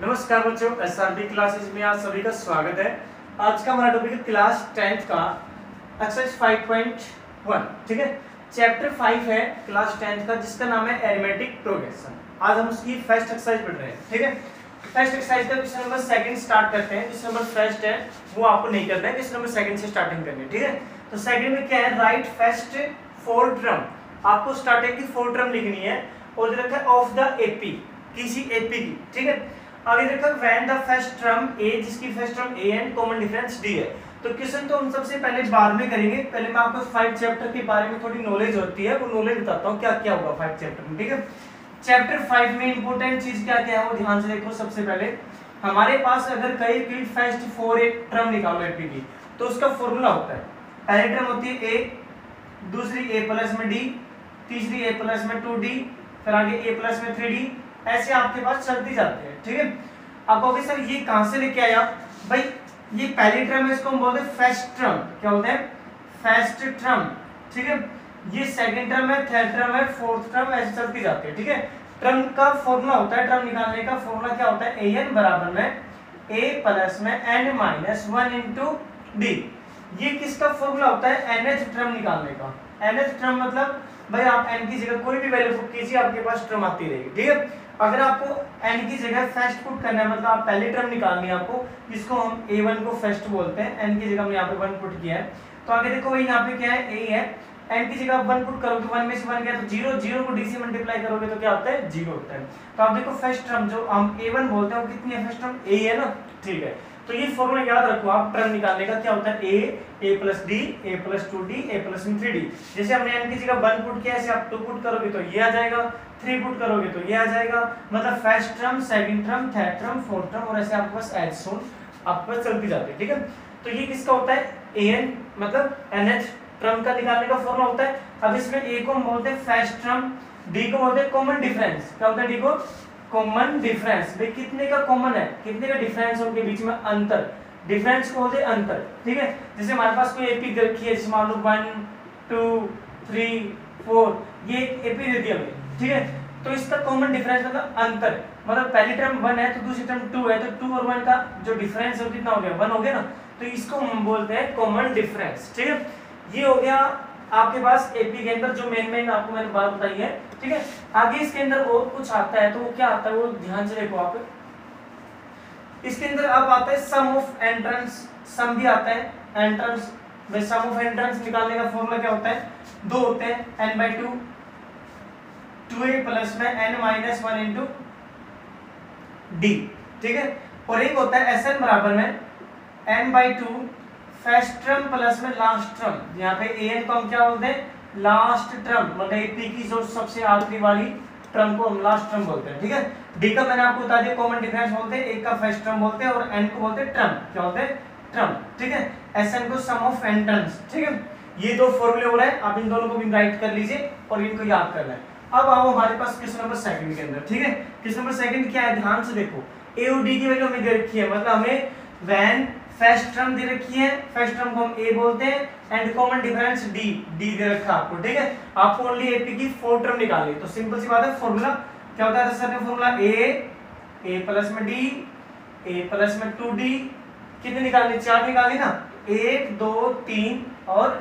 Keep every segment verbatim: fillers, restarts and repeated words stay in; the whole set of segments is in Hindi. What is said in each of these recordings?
नमस्कार बच्चों, एसआरबी क्लासेस में आप सभी का स्वागत है। आज का हमारा टॉपिक है क्लास टेंथ का एक्सरसाइज फाइव पॉइंट वन। ठीक है, चैप्टर फाइव है क्लास टेंथ का, जिसका नाम है एरिथमेटिक प्रोग्रेशन। आज हम उसकी फर्स्ट एक्सरसाइज पढ़ रहे हैं। ठीक है, फर्स्ट एक्सरसाइज का क्वेश्चन नंबर सेकंड स्टार्ट करते हैं। क्वेश्चन नंबर फर्स्ट है वो आपको नहीं करना है, क्वेश्चन नंबर सेकंड से स्टार्टिंग करनी है। ठीक है, तो सेकंड में क्या है, राइट फर्स्ट फोर टर्म। आपको स्टार्टिंग की फोर टर्म लिखनी है और रखा है ऑफ द एपी, किसी एपी की। ठीक है, आगे देखो when the first term A, जिसकी first term A and common difference D है। तो क्वेश्चन तो हम सबसे पहले बाद में करेंगे, पहले मैं आपको फाइव चैप्टर के बारे में थोड़ी नॉलेज होती है, वो नॉलेज बताता हूँ क्या क्या होगा फाइव चैप्टर में। ठीक है, चैप्टर फाइव में इंपॉर्टेंट चीज क्या क्या है वो ध्यान से देखो। सबसे पहले हमारे पास अगर कई की फर्स्ट फोर एक टर्म निकालो एपी की, तो उसका फॉर्मूला होता है, पहली टर्म होती है ए, दूसरी ए प्लस में डी, तीसरी ए प्लस में टू डी, फिर आगे ए प्लस में थ्री डी, ऐसे आपके पास चलती जाते हैं। ठीक है, आप कहोगे सर ये कहां से लेके आए आप? भाई ये पहली टर्म है, इसको हम बोलते हैं फर्स्ट टर्म। क्या बोलते हैं? First term. ठीक है, ये सेकंड टर्म है, थर्ड टर्म है, फोर्थ टर्म, ऐसे चलती जाती है। ठीक है, टर्म का फॉर्मूला होता है, टर्म निकालने का फॉर्मूला क्या होता है, ए एन बराबर में ए प्लस में N minus one into D. ये किसका फॉर्मूला होता है? एनएथ टर्म निकालने का। एनएथ टर्म मतलब भाई आप एन की जगह कोई भी वैल्यू पुट कीजिए, आपके पास टर्म आती रहेगी। ठीक है, अगर आपको एन की जगह फर्स्ट पुट करना है, मतलब आप पहली टर्म निकालनी है आपको, जिसको हम ए वन को फर्स्ट बोलते हैं, एन की जगह हमने यहाँ पे वन पुट किया है। तो आगे देखो भाई यहाँ पे क्या है, ए है, एन की जगह वन पुट करोगे तो वन में से वन गया तो जीरो, जीरो को डी से मल्टीप्लाई करोगे तो क्या होता है, जीरो होता है। तो आप देखो फर्स्ट टर्म जो हम ए वन बोलते हैं वो कितनी है, फर्स्ट टर्म ए है ना। ठीक है, तो ये फॉर्मूला याद रखो आप, टर्म निकालने का क्या होता है, ए ए प्लस डी, ए प्लस टू डी, ए प्लस थ्री डी। जैसे हमने एन की जगह वन पुट किया, ऐसे आप टू पुट करोगे तो ये आ जाएगा, थ्री पुट करोगे तो ये आ जाएगा। मतलब first term, second term, third term, fourth term, और ऐसे आपके पास एज सोन आपके पास चलती जाती है। ठीक है, तो ये किसका होता है, ए एन मतलब एनएच टर्म का निकालने का फॉर्मूला होता है। अब इसमें ए को हम बोलते हैं फर्स्ट टर्म, डी को बोलते हैं कॉमन डिफरेंस। क्या होता है डी को? Common difference. भाई कितने का कॉमन है, कितने का डिफरेंस है उनके बीच में, अंतर। डिफरेंस को बोलते हैं अंतर। ठीक है, जैसे हमारे पास कोई एपी रखी है, जैसे मान लो वन टू थ्री फोर, ये एपी दे दी हमें। ठीक है, तो इसका कॉमन डिफरेंस मतलब अंतर, मतलब पहली टर्म वन है तो दूसरी टर्म टू है, तो टू और वन का जो डिफरेंस है वो कितना हो गया, वन हो गया ना। तो इसको हम बोलते हैं कॉमन डिफरेंस। ठीक है, ये हो गया आपके पास एपी के अंदर जो मेन मेन आपको मैंने बात बताई है। ठीक है, आगे इसके अंदर और कुछ आता है, तो वो क्या आता है वो ध्यान से देखो आप। इसके अंदर अब आता है सम ऑफ एंट्रेंस, सम भी आता है, एंट्रेंस में सम ऑफ एंट्रेंस निकालने का फॉर्मूला क्या होता है, दो होते हैं, n by two, two a plus में n minus one into d. ठीक है, और एक होता है एस एन बराबर में n by two first term plus में लास्ट टर्म। यहाँ पे ए एन को हम क्या बोलते हैं, लास्ट टर्म, मतलब एपी की जो सबसे आखिरी वाली टर्म को हम लास्ट टर्म बोलते हैं। ठीक है, डी का मैंने आपको बता दिया कॉमन डिफरेंस बोलते हैं, एक का फर्स्ट टर्म बोलते हैं और एन को बोलते हैं टर्म। क्या बोलते हैं, टर्म। ठीक है, एस एन को सम ऑफ एंट्रेंस। ठीक है, ये दो फॉर्मूले हो रहे हैं, आप इन दोनों को भी राइट कर लीजिए और इनको याद करना है। अब आओ हमारे पास क्वेश्चन नंबर सेकंड के अंदर। ठीक है, क्वेश्चन नंबर सेकंड क्या है, ध्यान से देखो। ए और डी की वैल्यू हमें दे रखी है, मतलब हमें व्हेन फर्स्ट टर्म दे रखी है, फर्स्ट टर्म को हम ए बोलते हैं, and common difference d, d दे रखा है आपको। ठीक है, आपको ओनली एपी की फोर टर्म निकालनी, तो सिंपल सी बात है, फॉर्मूला क्या होता है सर ने, फॉर्मूला ए ए प्लस में डी, ए प्लस में टू डी, कितने निकालनी, चार निकाली ना, एक दो तीन और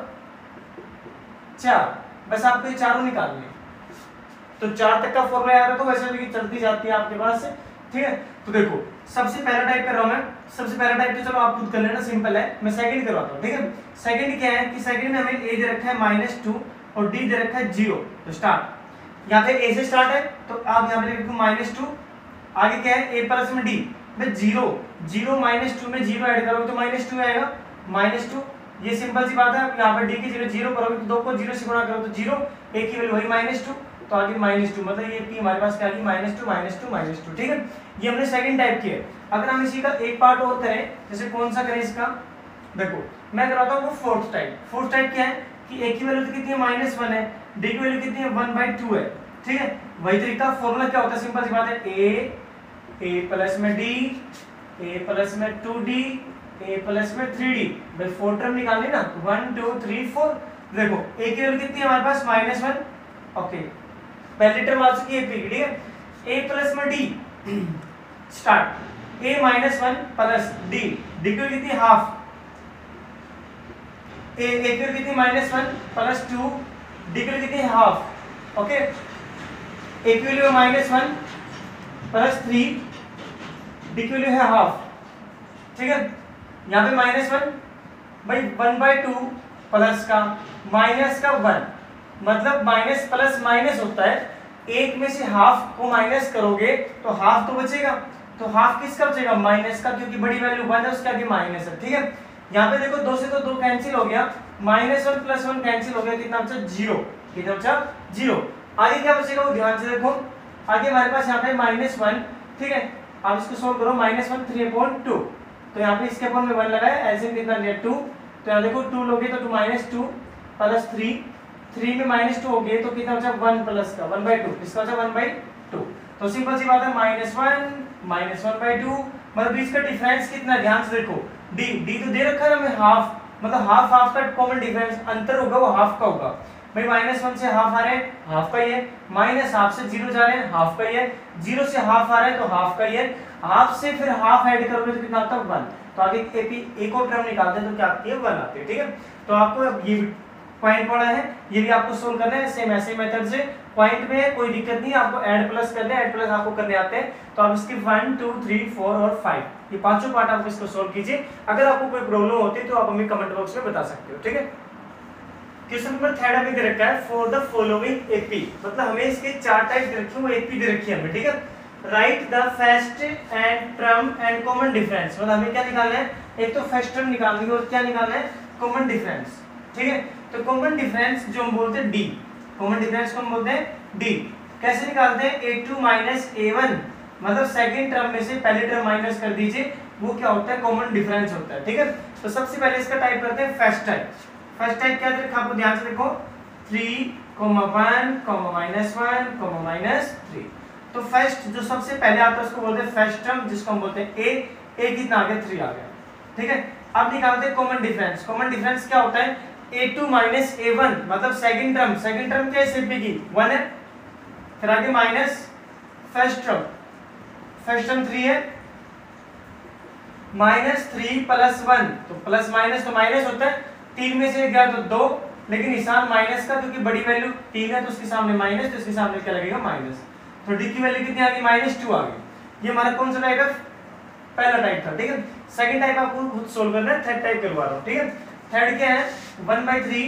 चार, बस आपको ये चारों निकालने। तो चार तक का फॉर्मूला याद रखो, वैसे भी चलती जाती है आपके पास से। ठीक है, तो देखो सबसे पहला टाइप कर रहा हूं मैं, सबसे पहला टाइप तो चलो आप खुद कर लेना, सिंपल है। मैं सेकंड करवाता हूं। ठीक है, सेकंड क्या है कि सेकंड में हमें ए दे रखा है माइनस टू और डी दे रखा है जीरो। तो स्टार्ट, यहाँ पे ए से स्टार्ट है, तो आप यहाँ पे लिखो माइनस टू, आगे क्या है ए प्लस में डी, में जीरो, जीरो माइनस टू में जीरो ऐड करोगे तो माइनस टू आएगा, माइनस टू। ये सिंपल सी बात है, यहाँ पर डी की जगह जीरो करोगे तो दो को जीरो से गुणा करो तो जीरो, ए की वैल्यू वही माइनस टू, तो आगे माइनस टू, मतलब ये पी हमारे पास क्या आ गई, minus two minus two minus two. ठीक है, ये हमने सेकंड टाइप की है। अगर हम इसी का एक पार्ट और करें, जैसे कौन सा करें इसका, देखो मैं कराता हूँ वो फोर्थ टाइप। फोर्थ टाइप क्या है कि ए की वैल्यू तो कितनी है, माइनस वन है, डी की वैल्यू कितनी है, वन बाई टू है। ठीक है, वही तरीका, फॉर्मूला क्या होता है, सिंपल सी बात है, ए ए प्लस में डी, ए प्लस में टू डी, ए प्लस में थ्री डी। भाई फोर टर्म निकालनी ना, वन टू थ्री फोर। देखो ए की वैल्यू कितनी है हमारे पास, माइनस वन। ओके, पहली टर्म आ चुकी है पी। ठीक है, ए प्लस में d, start. A minus one plus d, d की वैल्यू कितनी हाफ, ए ए की वैल्यू कितनी minus one plus two, d की वैल्यू कितनी हाफ, ओके। ए की value minus one plus three, d की वैल्यू है हाफ, ठीक है। यहाँ पे माइनस वन भाई वन बाई टू प्लस का माइनस का वन, मतलब माइनस प्लस माइनस होता है, एक में से हाफ को माइनस करोगे तो हाफ तो बचेगा, तो हाफ किसका बचेगा, माइनस का, क्योंकि बड़ी वैल्यू वन है उसके आगे माइनस है, ठीक है। यहाँ पे देखो दो से तो दो कैंसिल हो गया, minus one plus one cancel हो गया, कितना बचा जीरो, कितना बचा जीरो। आगे क्या बचेगा वो ध्यान से देखो, आगे हमारे पास यहाँ पे माइनस वन, ठीक है। अब इसको सोल्व करो, minus one three upon two, तो यहाँ पे इसके अपॉन में वन लगाया, ऐसे कितना लिया टू, तो यहाँ देखो टू लोगे तो two minus two plus three, three में माइनस टू हो गए तो कितना बचा वन प्लस का वन बाई टू, इसका बचा वन बाई टू। तो सिंपल सी बात है, minus one minus one by two, मतलब इसका डिफरेंस कितना, ध्यान से देखो, डी डी तो दे रखा है हमें हाफ, मतलब हाफ हाफ का कॉमन डिफरेंस अंतर होगा वो हाफ का होगा भाई। माइनस वन से हाफ आ रहे हैं हाफ का ही है, माइनस हाफ से जीरो जा रहे हैं हाफ का ही है, जीरो से हाफ आ रहा है तो हाफ का ही है, हाफ से फिर हाफ ऐड करोगे तो कितना आता है वन, तो आगे एपी एक और टर्म निकालते हैं तो क्या आती है वन आती है, ठीक है। तो आपको ये पॉइंट पड़ा है, ये भी आपको सोल्व करना है सेम ऐसे मेथड से, पॉइंट में कोई दिक्कत नहीं, आपको ऐड प्लस करने ऐड प्लस आपको करने आते हैं, तो आप इसके वन टू थ्री फोर और फाइव ये पांचों पार्ट आप इसको सोल्व कीजिए। अगर आपको कोई प्रॉब्लम होती है तो आप हमें कमेंट बॉक्स में बता सकते हो, ठीक है। क्वेश्चन नंबर थर्ड हमें दे रखा है फॉर द फॉलोइंग एपी, मतलब हमें इसके चार टाइप दे रखे हैं, वो एपी दे रखी है हमें, ठीक है। Right the first and term and common difference, मतलब हमें क्या निकालना है, एक तो फर्स्ट टर्म निकालनी है और क्या निकालना है कॉमन डिफरेंस, ठीक है। तो कॉमन डिफरेंस जो हम बोलते हैं डी, कॉमन डिफरेंस को हम बोलते हैं डी। कैसे निकालते हैं, a two minus a one, मतलब सेकंड टर्म में से पहले टर्म माइनस कर दीजिए, वो क्या होता है कॉमन डिफरेंस होता है, ठीक है। तो सबसे पहले इसका टाइप करते हैं फर्स्ट टाइप। फर्स्ट टाइप क्या देखो, आपको ध्यान से देखो, three comma one comma minus one comma minus three. तो फर्स्ट जो सबसे पहले आता है उसको बोलते हैं फर्स्ट टर्म, जिसको हम बोलते हैं ए, ए कितना आ गया थ्री आ गया, ठीक है। अब निकालते हैं कॉमन डिफरेंस। कॉमन डिफरेंस क्या होता है, a two minus a one, मतलब सेकंड टर्म, सेकंड टर्म क्या है सिर्फ की वन है, फिर आगे minus first term, first term three है, माइनस थ्री प्लस वन, तो प्लस माइनस तो माइनस होता है, तीन में से गया तो दो, लेकिन निशान माइनस का, क्योंकि बड़ी वैल्यू तीन है तो उसके सामने माइनस, तो इसके सामने क्या लगेगा माइनस, तो डी की वैल्यू कितनी आ गई माइनस टू आ गई। ये हमारा कौन सा टाइप है, पहला टाइप था, ठीक है। सेकंड टाइप आपको खुद सोल्व करना है, थर्ड टाइप करवा रहा हूं, ठीक है। थर्ड क्या है, one by three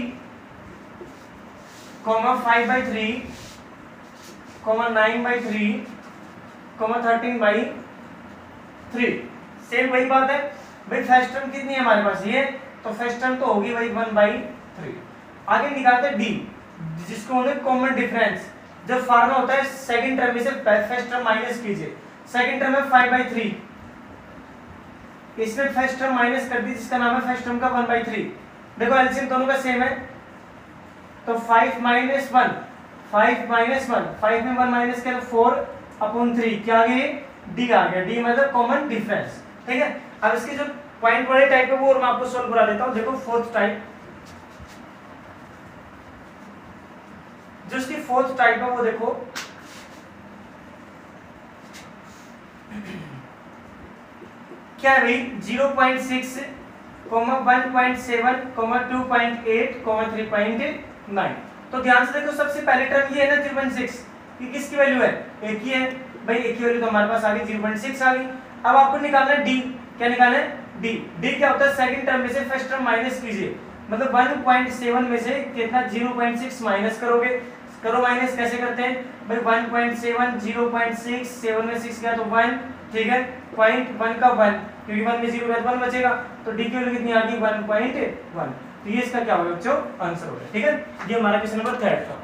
comma five by three comma nine by three comma thirteen by three. Same वही बात है भाई, फर्स्ट टर्म कितनी है हमारे पास ये, तो फर्स्ट टर्म तो होगी भाई वन बाई थ्री। आगे निकालते हैं डी, जिसको बोलते हैं कॉमन डिफरेंस। जब फार्मूला होता है सेकंड टर्म में से फर्स्ट टर्म माइनस कीजिए, सेकंड टर्म है फाइव बाई थ्री, इसमें फर्स्ट टर्म माइनस कर दी जिसका नाम है फर्स्ट टर्म का वन बाई थ्री। देखो एलसीएम दोनों का सेम है, तो five minus one, five minus one, five में वन माइनस किया तो फोर अपॉन थ्री, क्या आ गया डी आ गया, डी मतलब कॉमन डिफरेंस, ठीक है। अब इसके जो पॉइंट वाले टाइप है वो और मैं आपको सोल्व करा देता हूं। देखो फोर्थ टाइप, जो इसकी फोर्थ टाइप है वो देखो, क्या है भाई, zero point six comma one point seven comma two point eight comma three point nine. तो ध्यान से देखो, सबसे पहले टर्म ये है ना ज़ीरो पॉइंट सिक्स, ये किसकी वैल्यू है, एक ही है भाई, एक ही वैल्यू तो हमारे पास आ गई ज़ीरो पॉइंट सिक्स आ गई। अब आपको निकालना है डी, क्या निकालना है डी। डी क्या होता है, सेकंड टर्म में से फर्स्ट टर्म माइनस कीजिए, मतलब वन पॉइंट सेवन में से कितना ज़ीरो पॉइंट सिक्स माइनस करोगे, करो माइनस, कैसे करते हैं भाई, one point seven, zero point six, seven में सिक्स गया तो वन, ठीक है, पॉइंट वन का वन, क्योंकि वन में जीरो वन बचेगा, तो डी की वैल्यू कितनी आ गई वन पॉइंट वन। तो ये इसका क्या होगा बच्चों आंसर होगा, ठीक है। ये हमारा क्वेश्चन नंबर थर्ड था।